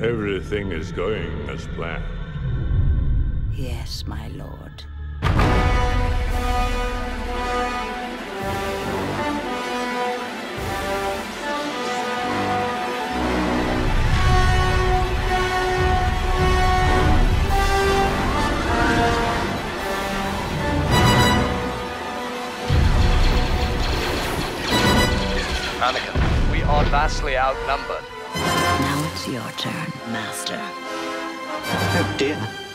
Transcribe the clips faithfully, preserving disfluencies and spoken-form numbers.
Everything is going as planned. Yes, my lord. Anakin, we are vastly outnumbered. Now it's your turn, Master. Oh dear.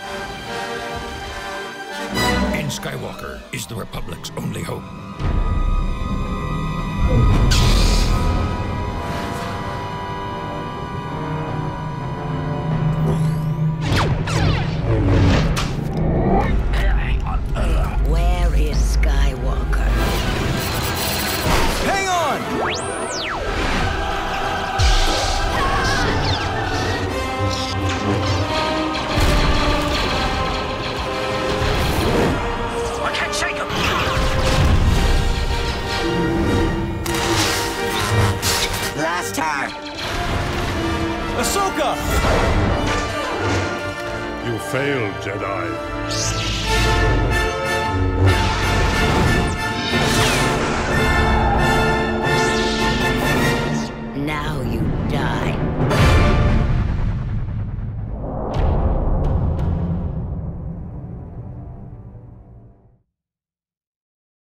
Anakin Skywalker is the Republic's only hope. Where is Skywalker? Hang on! I can't shake him! Last her! Ahsoka! You failed, Jedi.